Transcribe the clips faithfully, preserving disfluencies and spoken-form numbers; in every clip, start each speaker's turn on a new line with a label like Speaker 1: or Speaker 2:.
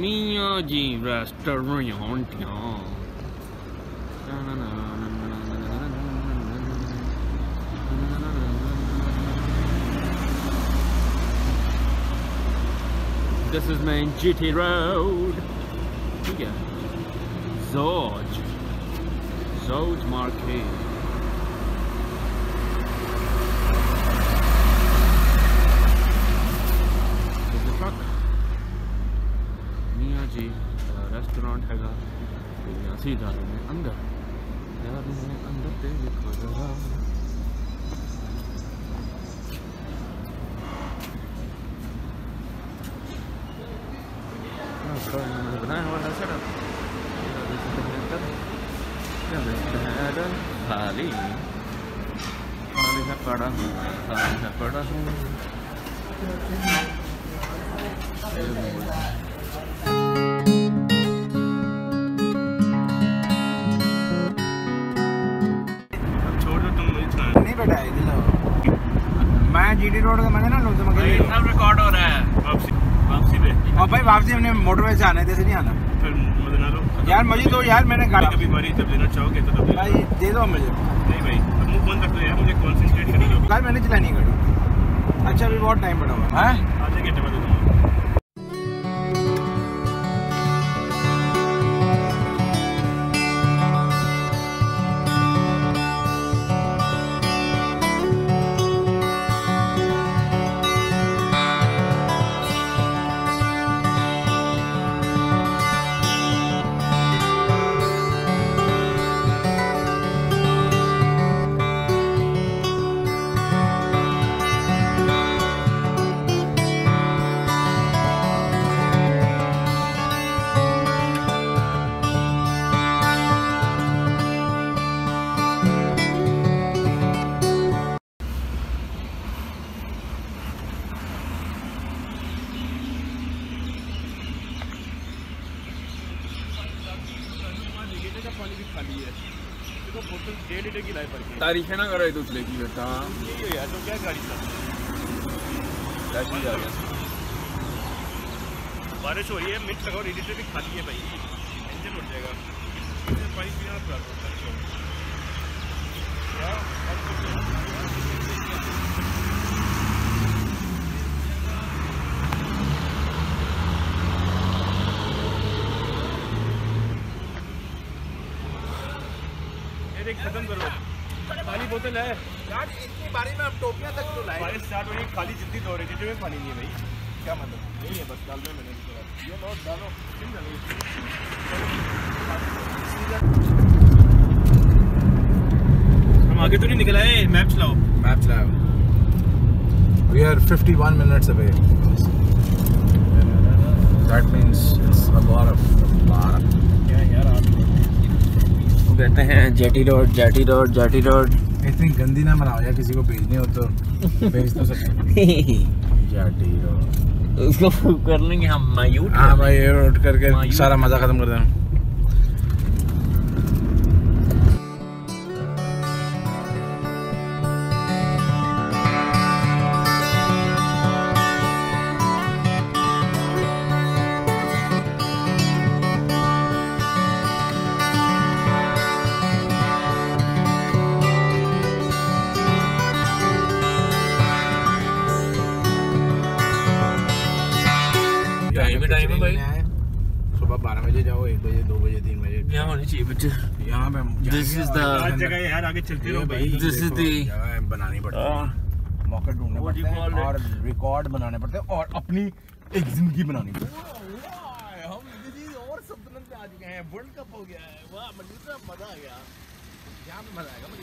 Speaker 1: मियाँ ji restaurant. This is main G T Road. ठीक है, Zoj, Zoj Market. There's the truck. मियाँ ji restaurant हैगा, तो यहाँ से जा रहे हैं अंदर, जा रहे हैं अंदर देखो जरा। बनाया हुआ है सेटअप, खाली खाली है पड़ा, खाली है पड़ा हूँ। छोड़ दो तुम, मुझे नहीं बेटा है दिलो। मैं जीटी रोड का मैंने ना लो, तुम सब रिकॉर्ड हो रहा है। वापसी वापसी पे, और भाई वापसी हमने मोटरवे से आना है, जैसे नहीं आना। फिर मुझे ना दो यार, मुझे दो यार, मैंने गाड़ी कभी बारी जब लेना चाहोगे तो तब भाई दे दो मुझे। नहीं भाई अब मुंह बंद रख दो यार, मुझे कंसंट्रेट करनी है यार, मैंने चलानी गाड़ी। अच्छा अभी बहुत टाइम पड़ा हुआ है, आधे घंटे बाद दूंगा। तारीफ है ना करो एक दूसरे की बेटा, यही यार। तो क्या गाड़ी था, बारिश हो रही है, मिक्स लगाओ, रेडिएटर भी खाली है भाई, इंजन उठ जाएगा। पाइप भी यहाँ पर खत्म करो, खाली बोतल है यार। इतनी बारी में अब टोपियां तक तो लाए, बारिश स्टार्ट हो रही है, खाली जितनी दो रेडिएटर में पानी नहीं है भाई। क्या मतलब नहीं है, बस डाल दो, मैंने ये लो डालो, क्यों डालो। हम आगे तो नहीं निकल आए, मैप चलाओ, मैप चलाओ। We are fifty-one minutes away. That means it's a lot of lot. क्या यार आप कहते हैं JT road, JT road, JT road. इतनी गंदी ना बनाओ यार, किसी को भेजनी हो तो भेज तो सकते। जेटी रोड उसको कर लेंगे हम, मायूट। हाँ भाई, ये रोड करके सारा मजा खत्म कर देना। टाइम है भाई, सुबह बारह बजे जाओ, एक बजे, दो बजे, तीन बजे यहाँ होनी चाहिए बच्चे। यहाँ पे दिस इज द जगह यार, आगे चलते रहो भाई। दिस इज द जगह बनानी पड़ती है, मौके ढूंढने पड़ते हैं और रिकॉर्ड बनाने पड़ते हैं और अपनी एक जिंदगी बनानी पड़ती है। हम और सल्तनत में आ चुके हैं, वर्ल्ड कप हो गया है, वाह मजा आ गया, यहाँ पे मजा आएगा।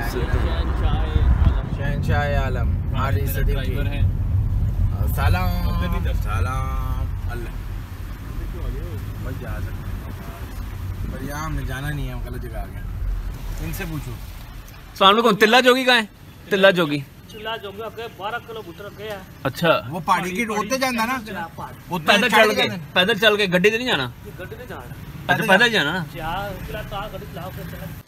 Speaker 1: शहंशाह आलम आली सिद्दीकी सलाम सलाम अल्लाह। पर यहाँ हमने जाना नहीं है, हम गलत जगह आ गए। इनसे पूछो।
Speaker 2: सामने कौन तिल्ला जोगी का है? तिल्ला जोगी
Speaker 3: तिल्ला जोगी के बारह किलोमीटर गया।
Speaker 2: अच्छा
Speaker 1: वो पहाड़ी की रोते जाना ना,
Speaker 2: वो पैदल चल के पैदल चल के गड्डी से नहीं जाना,
Speaker 3: गड्डी नहीं जाना,
Speaker 2: अच्छा पैदल जाना ना।
Speaker 3: चार किला तार गड्डी लाओ के चला।